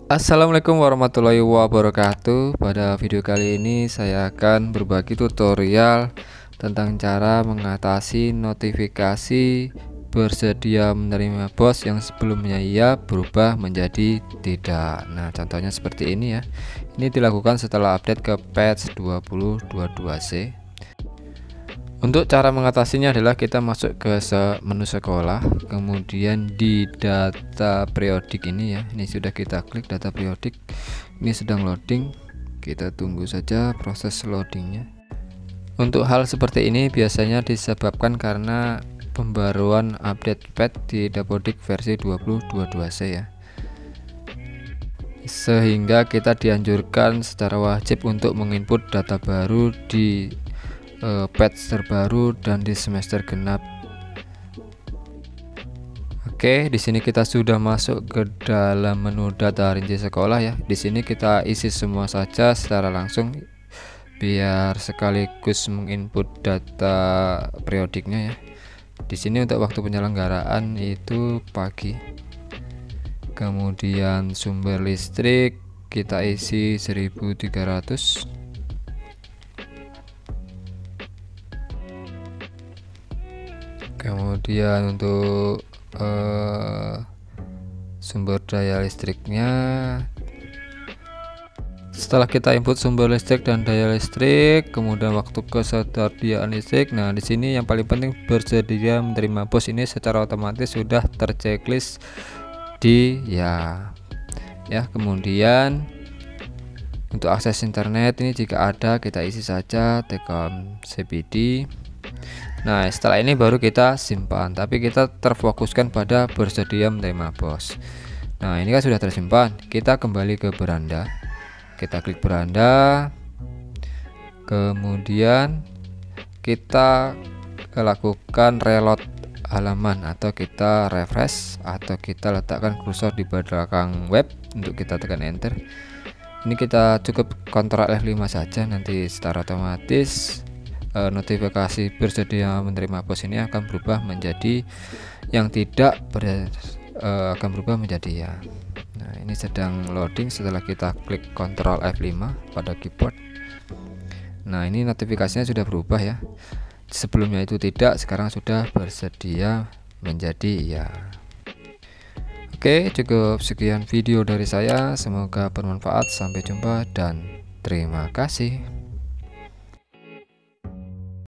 Assalamualaikum warahmatullahi wabarakatuh. Pada video kali ini saya akan berbagi tutorial tentang cara mengatasi notifikasi bersedia menerima bos yang sebelumnya iya berubah menjadi tidak. Nah, contohnya seperti ini ya. Ini dilakukan setelah update ke patch 2022C. Untuk cara mengatasinya adalah kita masuk ke menu sekolah, kemudian di data periodik ini ya. Ini sudah kita klik data periodik. Ini sedang loading. Kita tunggu saja proses loadingnya. Untuk hal seperti ini biasanya disebabkan karena pembaruan update patch di Dapodik versi 2022C ya. Sehingga kita dianjurkan secara wajib untuk menginput data baru di patch terbaru dan di semester genap. Oke, di sini kita sudah masuk ke dalam menu data rinci sekolah ya. Di sini kita isi semua saja secara langsung biar sekaligus menginput data periodiknya ya. Di sini untuk waktu penyelenggaraan itu pagi. Kemudian sumber listrik kita isi 1300. Kemudian untuk sumber daya listriknya, setelah kita input sumber listrik dan daya listrik, kemudian waktu kesediaan listrik. Nah, di sini yang paling penting bersedia menerima bos ini secara otomatis sudah terchecklist di ya. Kemudian untuk akses internet ini jika ada kita isi saja Telkom CPD. Nah, setelah ini baru kita simpan, tapi kita terfokuskan pada bersedia menerima bos. Nah, ini kan sudah tersimpan. Kita kembali ke beranda. Kita klik beranda. Kemudian kita lakukan reload halaman atau kita refresh atau kita letakkan kursor di belakang web untuk kita tekan enter. Ini kita cukup Ctrl F5 saja, nanti secara otomatis notifikasi bersedia menerima bos ini akan berubah menjadi yang tidak akan berubah menjadi ya. Nah, ini sedang loading setelah kita klik Ctrl F5 pada keyboard. Nah, ini notifikasinya sudah berubah ya. Sebelumnya itu tidak, sekarang sudah bersedia menjadi ya. Oke, cukup sekian video dari saya, semoga bermanfaat. Sampai jumpa dan terima kasih.